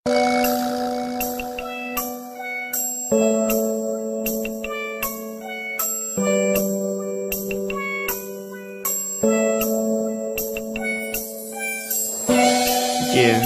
Yeah.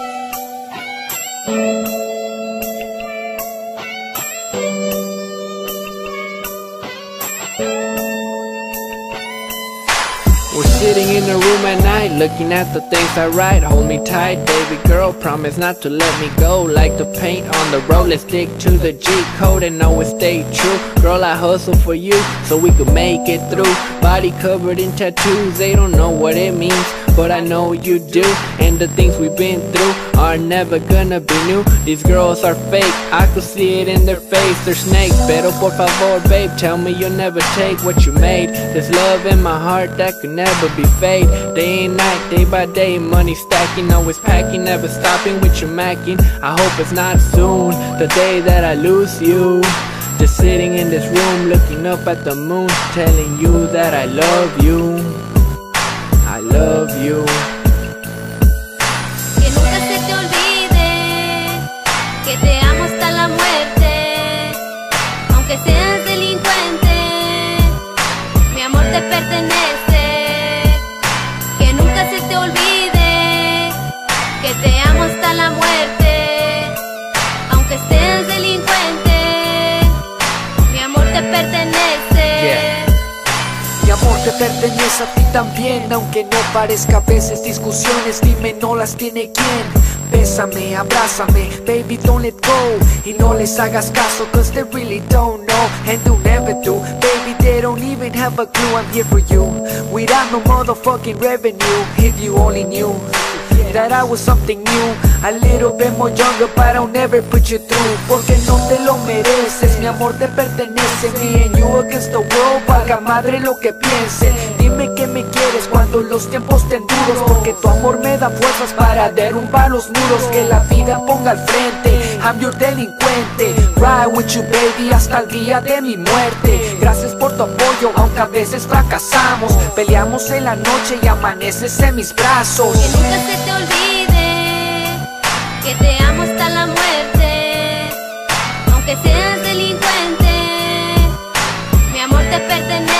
We're sitting in a room at night, looking at the things I write. Hold me tight, baby girl, promise not to let me go. Like the paint on the road, let's stick to the G-code and always stay true. Girl, I hustle for you, so we could make it through. Body covered in tattoos, they don't know what it means, but I know you do. And the things we've been through are never gonna be new. These girls are fake, I could see it in their face. They're snakes, pero por favor, babe, tell me you'll never take what you made. There's love in my heart that could never be fade. Day and night, day by day, money stacking, always packing, never stopping with your macking. I hope it's not soon, the day that I lose you. Just sitting in this room, looking up at the moon, telling you that I love you. I love you. Que nunca se te olvide que te amo hasta la muerte. Aunque seas delincuente, mi amor te pertenece. Que nunca se te olvide que te amo hasta la muerte. Aunque seas delincuente, mi amor te pertenece. Yeah. Mi amor te pertenece a ti también, aunque no parezca. A veces discusiones, dime, no las tiene quien. Bésame, abrázame, baby, don't let go. Y no les hagas caso, cause they really don't know, and they'll never do. Baby, they don't even have a clue, I'm here for you, without no motherfucking revenue. If you only knew that I was something new, a little bit more younger, but I'll never put you through. Porque no te lo mereces, mi amor te pertenece. Me and you against the world, valga madre lo que piense. Dime que me quieres cuando los tiempos estén duros, porque tu amor me da fuerzas para derrumbar los muros que la vida ponga al frente. I'm your delincuente, ride with you baby hasta el día de mi muerte. Gracias por tu apoyo, aunque a veces fracasamos. Peleamos en la noche y amaneces en mis brazos. Que nunca se te olvide que te amo hasta la muerte. Aunque seas delincuente, mi amor te pertenece.